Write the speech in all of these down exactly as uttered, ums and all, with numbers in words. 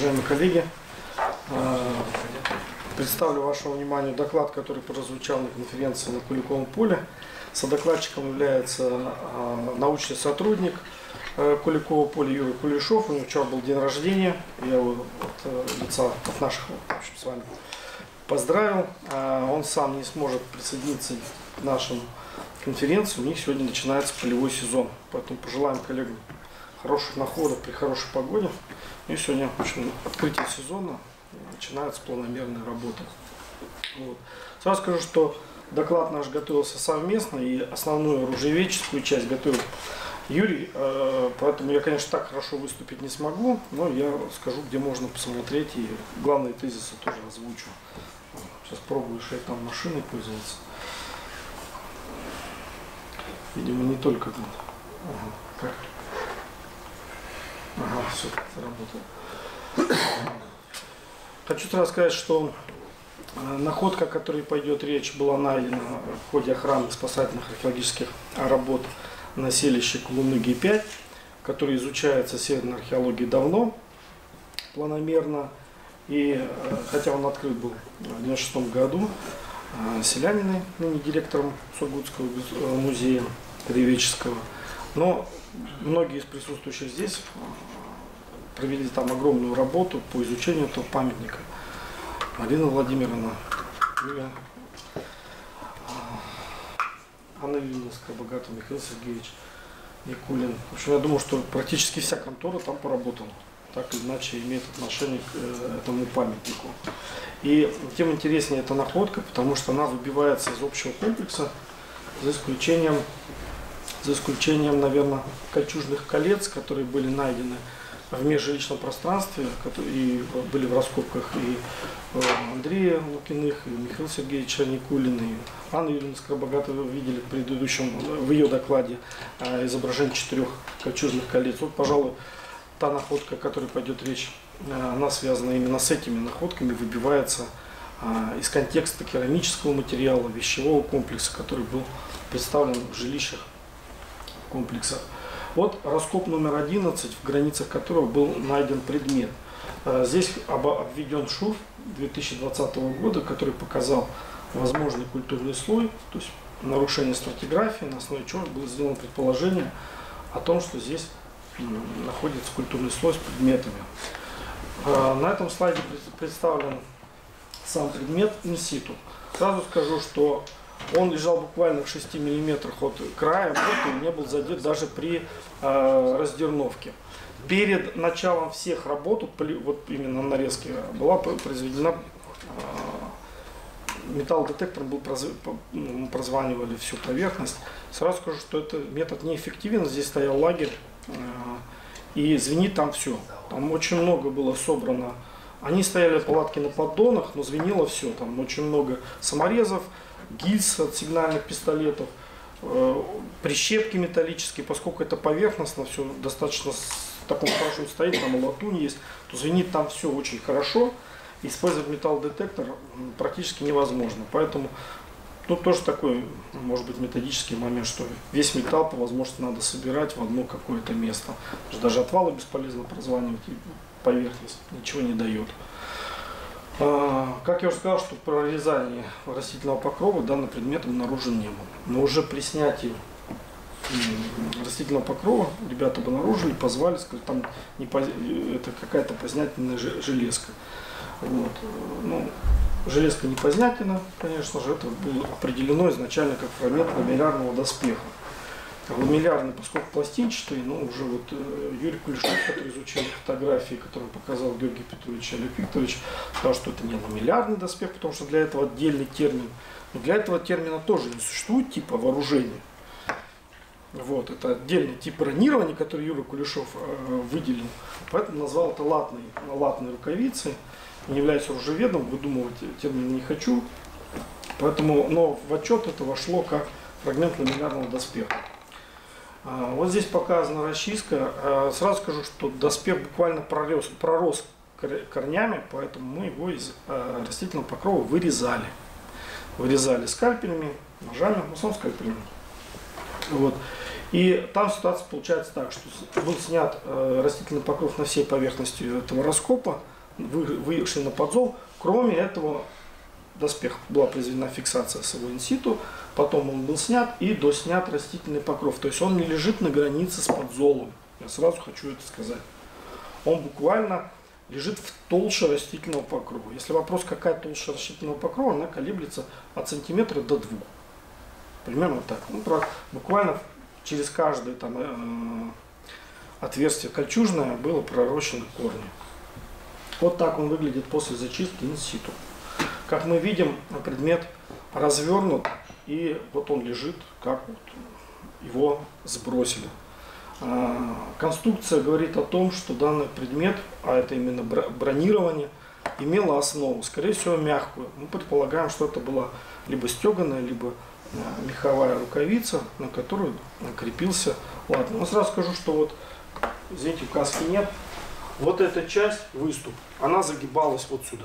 Уважаемые коллеги, представлю вашему вниманию доклад, который прозвучал на конференции на Куликовом поле. Содокладчиком является научный сотрудник Куликового поля Юрий Кулешов. У него вчера был день рождения. Я его от лица от наших в общем, с вами поздравил. Он сам не сможет присоединиться к нашим конференциям. У них сегодня начинается полевой сезон. Поэтому пожелаем коллегам хороших находок при хорошей погоде. И сегодня в общем, открытие сезона, начинается планомерная работа. Вот. Сразу скажу, что доклад наш готовился совместно, и основную оружиеведческую часть готовил Юрий, поэтому я, конечно, так хорошо выступить не смогу, но я скажу, где можно посмотреть, и главные тезисы тоже озвучу. Сейчас пробую шесть там машиной пользоваться. Видимо, не только тут. Ага, как? Ага, все, заработало. Хочу сразу сказать, что находка, о которой пойдет речь, была найдена в ходе охраны спасательных археологических работ на селище Колумыги пять, который изучается северной археологией давно, планомерно. И хотя он открыт был в девяносто шестом году, селяниной, ныне директором Сургутского музея краеведческого, но многие из присутствующих здесь провели там огромную работу по изучению этого памятника. Марина Владимировна, Юлия, Анна Юрьевна Скоробогатова, Михаил Сергеевич Никулин. В общем, я думаю, что практически вся контора там поработала, так или иначе имеет отношение к этому памятнику. И тем интереснее эта находка, потому что она выбивается из общего комплекса, за исключением, за исключением, наверное, кольчужных колец, которые были найдены в межжилищном пространстве, и были в раскопках и Андрея Лукиных, и Михаила Сергеевича Никулина, и Анна Юрьевна Скоробогатова видели в предыдущем, в ее докладе изображение четырех кольчужных колец. Вот, пожалуй, та находка, о которой пойдет речь, она связана именно с этими находками, выбивается из контекста керамического материала, вещевого комплекса, который был представлен в жилищах комплекса. Вот раскоп номер одиннадцать, в границах которого был найден предмет. Здесь обведен шурф две тысячи двадцатого года, который показал возможный культурный слой, то есть нарушение стратиграфии, на основе чего было сделано предположение о том, что здесь находится культурный слой с предметами. На этом слайде представлен сам предмет инситу. Сразу скажу, что он лежал буквально в шести миллиметрах от края, вот, и не был задет даже при э, раздерновке. Перед началом всех работ, вот именно на нарезке, была произведена, э, металлодетектором был прозванивали всю поверхность. Сразу скажу, что этот метод неэффективен, здесь стоял лагерь, э, и звенит там все. Там очень много было собрано. Они стояли палатки на поддонах, но звенело все. Там очень много саморезов, гильз от сигнальных пистолетов, э, прищепки металлические, поскольку это поверхностно, все достаточно в таком хорошем состоянии, там и латунь есть, то звенит там все очень хорошо. Использовать металлодетектор практически невозможно. Поэтому тут тоже такой, может быть, методический момент, что весь металл по возможности надо собирать в одно какое-то место. Даже отвалы бесполезно прозванивать, и поверхность ничего не дает. Как я уже сказал, что при прорезании растительного покрова данный предмет обнаружен не был. Но уже при снятии растительного покрова ребята обнаружили, позвали, сказали, там не поз... это какая-то познятельная железка. Вот. Ну, железка не познятельна, конечно же, это было определено изначально как фрагмент ламеллярного доспеха. Ламеллярный, поскольку пластинчатый, ну уже вот э, Юрий Кулешов, который изучил фотографии, которые показал Георгий Петрович и Олег Викторович, сказал, что это не ламеллярный доспех, потому что для этого отдельный термин. Но для этого термина тоже не существует типа вооружения. Вот, это отдельный тип бронирования, который Юрий Кулешов э, выделил. Поэтому назвал это латной, латной рукавицей. Не являюсь оружеведом, выдумывать термин не хочу. Поэтому, но в отчет это вошло как фрагмент ламеллярного доспеха. Вот здесь показана расчистка. Сразу скажу, что доспех буквально пророс, пророс корнями, поэтому мы его из растительного покрова вырезали. Вырезали скальпелями, ножами, в основном скальпелями. Вот. И там ситуация получается так, что был снят растительный покров на всей поверхности этого раскопа. вы, вышли на подзол. Кроме этого, доспех была произведена фиксация с его инситу, потом он был снят и доснят растительный покров. То есть он не лежит на границе с подзолом. Я сразу хочу это сказать. Он буквально лежит в толще растительного покрова. Если вопрос, какая толща растительного покрова, она колеблется от сантиметра до двух. Примерно так. Ну, буквально через каждое там, э, отверстие кольчужное было пророщено корни. Вот так он выглядит после зачистки инситу. Как мы видим, предмет развернут, и вот он лежит, как вот его сбросили. Конструкция говорит о том, что данный предмет, а это именно бронирование, имело основу, скорее всего, мягкую. Мы предполагаем, что это была либо стеганая, либо меховая рукавица, на которую крепился латунь. Но сразу скажу, что вот, извините, указки нет, вот эта часть, выступ, она загибалась вот сюда.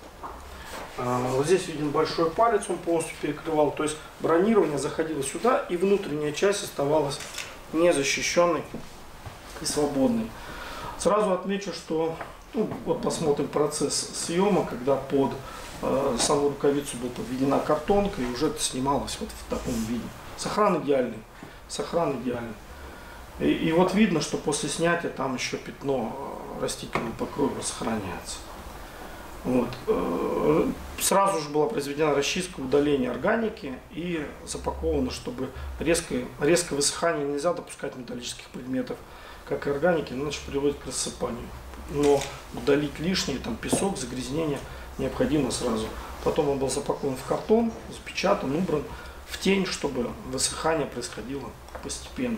Вот здесь виден большой палец, он полностью перекрывал, то есть бронирование заходило сюда, и внутренняя часть оставалась незащищенной и свободной. Сразу отмечу, что ну, вот посмотрим процесс съема, когда под э, саму рукавицу была подведена картонка, и уже это снималось вот в таком виде. Сохран идеальный. Сохран идеальный. И, и вот видно, что после снятия там еще пятно растительного покрова сохраняется. Вот. Сразу же была произведена расчистка, удаление органики и запаковано, чтобы резкое, резкое высыхание нельзя допускать металлических предметов, как и органики, иначе приводит к рассыпанию. Но удалить лишнее, там песок, загрязнение необходимо сразу. Потом он был запакован в картон, запечатан, убран в тень, чтобы высыхание происходило постепенно.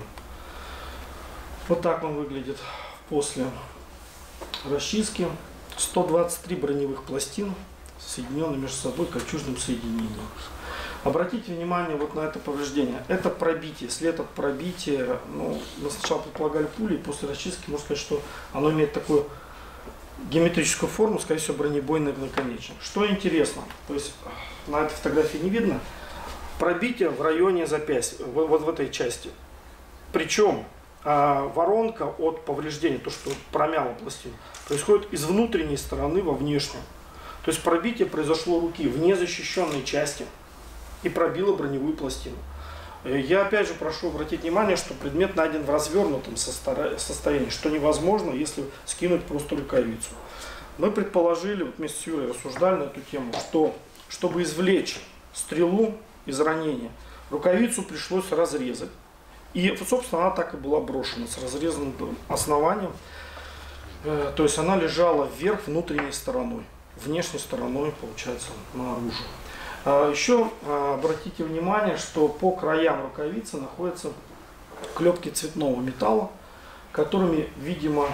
Вот так он выглядит после расчистки. сто двадцать три броневых пластин, соединенные между собой кольчужным соединением. Обратите внимание вот на это повреждение. Это пробитие. След от пробития, ну, мы сначала предполагали пули, и после расчистки можно сказать, что оно имеет такую геометрическую форму, скорее всего, бронебойный наконечник. Что интересно, то есть на этой фотографии не видно, пробитие в районе запястья, вот, вот в этой части. Причем воронка от повреждения, то, что промяло пластину, происходит из внутренней стороны во внешнюю. То есть пробитие произошло руки в незащищенной части и пробило броневую пластину. Я опять же прошу обратить внимание, что предмет найден в развернутом состоянии, что невозможно, если скинуть просто рукавицу. Мы предположили, вот вместе с Юрой рассуждали на эту тему, что чтобы извлечь стрелу из ранения, рукавицу пришлось разрезать. И, собственно, она так и была брошена с разрезанным основанием. То есть она лежала вверх внутренней стороной, внешней стороной, получается, наружу. Еще обратите внимание, что по краям рукавицы находятся клепки цветного металла, которыми, видимо,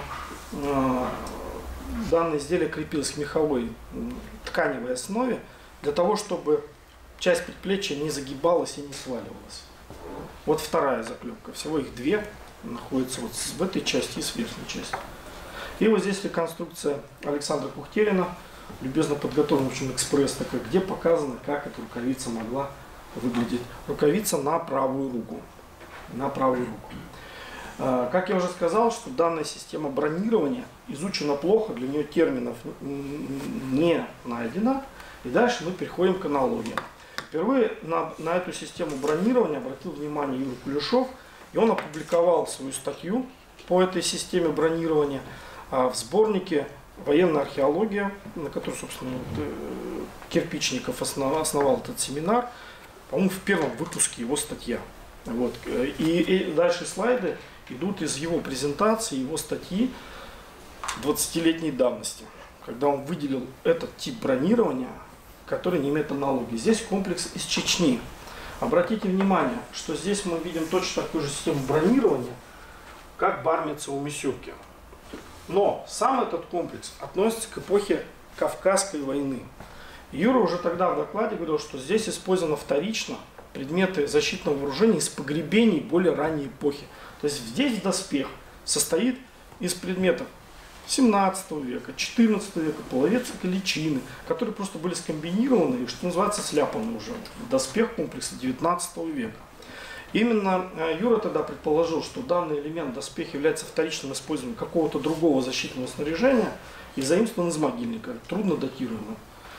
данное изделие крепилось к меховой тканевой основе, для того, чтобы часть предплечья не загибалась и не сваливалась. Вот вторая заклепка. Всего их две находятся вот в этой части и с верхней части. И вот здесь реконструкция Александра Кухтерина, любезно подготовлен, в общем, экспресс, такой, где показано, как эта рукавица могла выглядеть. Рукавица на правую руку. На правую руку. Как я уже сказал, что данная система бронирования изучена плохо, для нее терминов не найдено. И дальше мы переходим к аналогии. Впервые на, на эту систему бронирования обратил внимание Юрий Кулешов, и он опубликовал свою статью по этой системе бронирования в сборнике «Военная археология», на который, собственно, Кирпичников основал, основал этот семинар, по-моему, в первом выпуске его статья. Вот. И, и дальше слайды идут из его презентации, его статьи двадцатилетней давности, когда он выделил этот тип бронирования, который не имеет аналогии. Здесь комплекс из Чечни. Обратите внимание, что здесь мы видим точно такую же систему бронирования, как Бармица у Мисюрки. Но сам этот комплекс относится к эпохе Кавказской войны. Юра уже тогда в докладе говорил, что здесь использовано вторично предметы защитного вооружения из погребений более ранней эпохи. То есть здесь доспех состоит из предметов семнадцатого века, четырнадцатого века, половецкой личины, которые просто были скомбинированы и, что называется, сляпаны уже в доспех комплекса девятнадцатого века. Именно Юра тогда предположил, что данный элемент доспеха является вторичным использованием какого-то другого защитного снаряжения, и заимствован из могильника, трудно датируемо.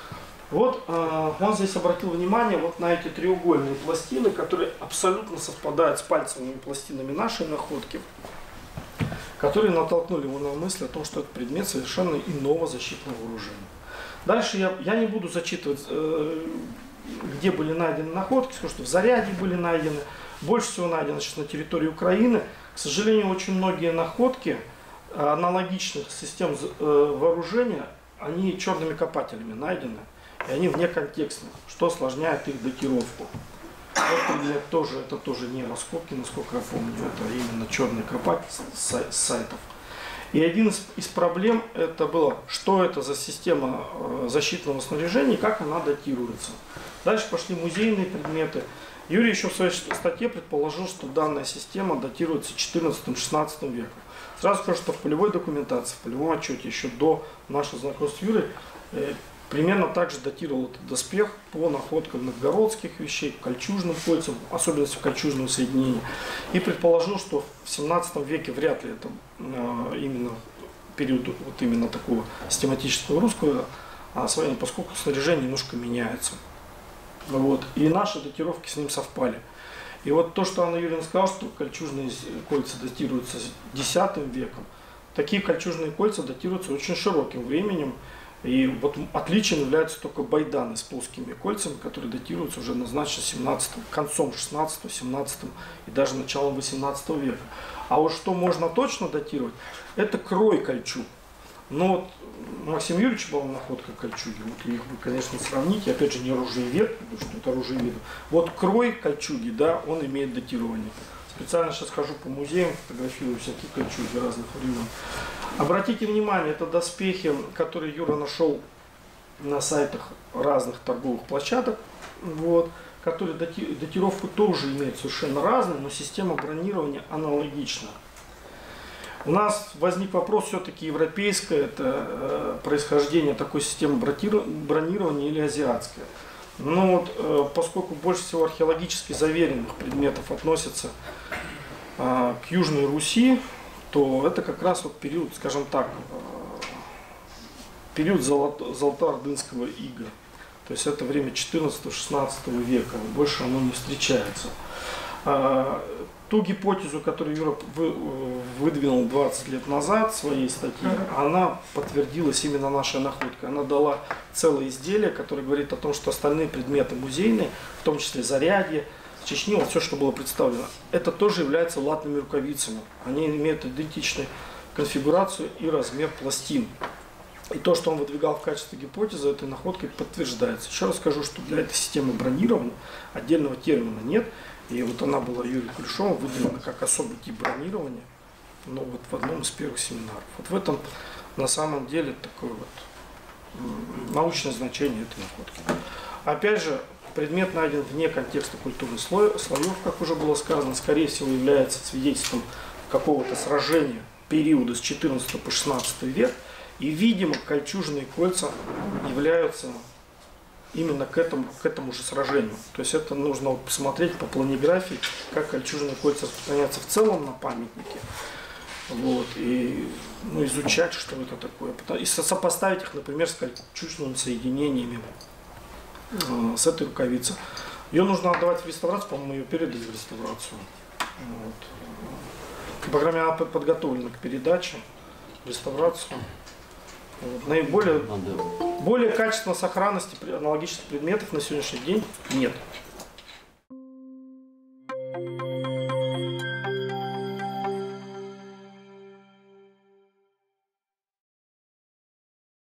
Вот э, он здесь обратил внимание вот на эти треугольные пластины, которые абсолютно совпадают с пальцевыми пластинами нашей находки, которые натолкнули его на мысль о том, что это предмет совершенно иного защитного вооружения. Дальше я, я не буду зачитывать, э, где были найдены находки, скажу, что в Заряде были найдены. Больше всего найдено сейчас на территории Украины. К сожалению, очень многие находки аналогичных систем э, вооружения, они черными копателями найдены. И они вне контекста, что осложняет их датировку. Вот предмет тоже, это тоже не раскопки, насколько я помню, это именно черный копатель с сайтов. И один из, из проблем это было, что это за система защитного снаряжения и как она датируется. Дальше пошли музейные предметы. Юрий еще в своей статье предположил, что данная система датируется четырнадцатым-шестнадцатым веком. Сразу скажу, что в полевой документации, в полевом отчете еще до нашего знакомства с Юрой э, примерно также датировал этот доспех по находкам новгородских вещей, кольчужным кольцам, особенности кольчужного соединения. И предположил, что в семнадцатом веке вряд ли это э, именно период вот именно такого систематического русского освоения, поскольку снаряжение немножко меняется. Вот. И наши датировки с ним совпали. И вот то, что Анна Юрьевна сказала, что кольчужные кольца датируются десятым веком, такие кольчужные кольца датируются очень широким временем. И вот отличием являются только байданы с плоскими кольцами, которые датируются уже однозначно семнадцатым, концом шестнадцатого, семнадцатого и даже началом восемнадцатого века. А вот что можно точно датировать, это крой кольчуг. Но вот Максим Юрьевич была находка кольчуги, вот их вы, конечно, сравните, опять же, не оружиевед, потому что это оружиевед. Вот крой кольчуги, да, он имеет датирование. Специально сейчас хожу по музеям, фотографирую всякие кольчуги разных времен. Обратите внимание, это доспехи, которые Юра нашел на сайтах разных торговых площадок, вот, которые дати, датировку тоже имеют совершенно разную, но система бронирования аналогична. У нас возник вопрос все-таки европейское, это э, происхождение такой системы бронирования или азиатское. Но вот, э, поскольку больше всего археологически заверенных предметов относятся э, к Южной Руси, то это как раз вот период, скажем так, э, период золото, золото-ордынского ига. То есть это время четырнадцатого-шестнадцатого века, больше оно не встречается. Э, Ту гипотезу, которую Юра выдвинул двадцать лет назад в своей статье, она подтвердилась именно нашей находкой. Она дала целое изделие, которое говорит о том, что остальные предметы музейные, в том числе Зарядье, Чечни, вот все, что было представлено, это тоже является латными рукавицами. Они имеют идентичную конфигурацию и размер пластин. И то, что он выдвигал в качестве гипотезы, этой находкой подтверждается. Еще раз скажу, что для этой системы бронирования отдельного термина нет. И вот она была Юрием Кулешовым выделена как особый тип бронирования, но вот в одном из первых семинаров. Вот в этом на самом деле такое вот научное значение этой находки. Опять же, предмет найден вне контекста культурных слоев, как уже было сказано, скорее всего является свидетельством какого-то сражения периода с четырнадцатого по шестнадцатый век. И, видимо, кольчужные кольца являются именно к этому, к этому же сражению. То есть это нужно вот посмотреть по планиграфии, как кольчужные кольца распространяются в целом на памятнике. Вот, и ну, изучать, что это такое. И сопоставить их, например, с кольчужными соединениями э, с этой рукавицей. Ее нужно отдавать в реставрацию, по-моему, ее передали в реставрацию. Вот. Программа подготовлена к передаче в реставрацию. Вот. Наиболее более качественной сохранности аналогичных предметов на сегодняшний день нет.